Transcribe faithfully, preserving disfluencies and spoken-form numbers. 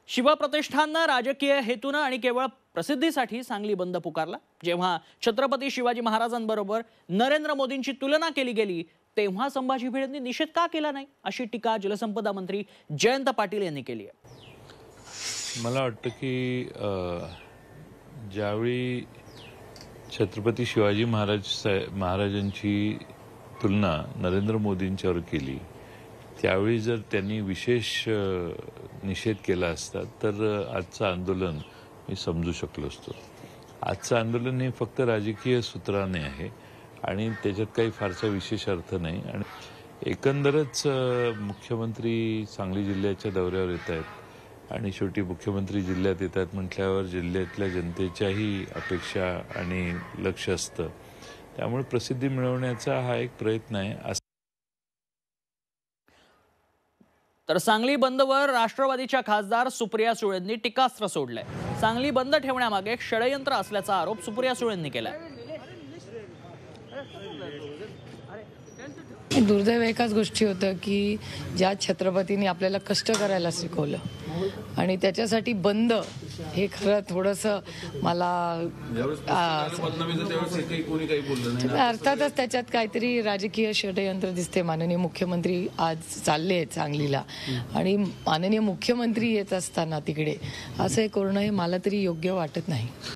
शिवप्रतिष्ठाननं राजकीय हेतूनं आणि केवळ प्रसिद्धीसाठी सांगली बंद पुकारला। जेव्हा छत्रपती शिवाजी महाराजांबरोबर नरेंद्र मोदींची तुलना केली गेली तेव्हा संभाजी भिडेंनी निषेध का केला नाही अशी टीका जलसंपदा मंत्री जयंत पाटील यांनी केली आहे। मला वाटतं की ज्यावेळी छत्रपती शिवाजी महाराज महाराजांची तुलना नरेंद्र मोदींच्यावर केली त्यावेळी जर त्यांनी विशेष निषेध केला असता तर आजचं आंदोलन मी समजू शकलो असतो। आजचं आंदोलन हे फक्त राजकीय सूत्राने आहे आणि त्याच्यात काही फारसा विशेष अर्थ नाही आणि एकंदरच मुख्यमंत्री सांगली जिल्ह्याच्या दौऱ्यावर येत आहेत आणि शेवटी मुख्यमंत्री जिल्ह्यात येतात म्हटल्यावर जिल्ह्यातल्या जनतेच्याही अपेक्षा आणि लक्ष असतं, त्यामुळे प्रसिद्धी मिळवण्याचा हा एक प्रयत्न आहे। तर सांगली बंदवर राष्ट्रवादीच्या खासदार सुप्रिया सुळेंनी टीकास्त्र सोडलंय। सांगली बंद ठेवण्यामागे एक षडयंत्र असल्याचा आरोप सुप्रिया सुळेंनी केलाय। दुर्दैव एकाच गोष्टी होतं की ज्या छत्रपतींनी आपल्याला कष्ट करायला शिकवलं आणि त्याच्यासाठी बंद हे खरं थोडंसं मला अर्थातच त्याच्यात काहीतरी राजकीय षडयंत्र दिसते। माननीय मुख्यमंत्री आज चालले आहेत सांगलीला आणि माननीय मुख्यमंत्री येत असताना तिकडे असं करणं हे मला तरी योग्य वाटत नाही।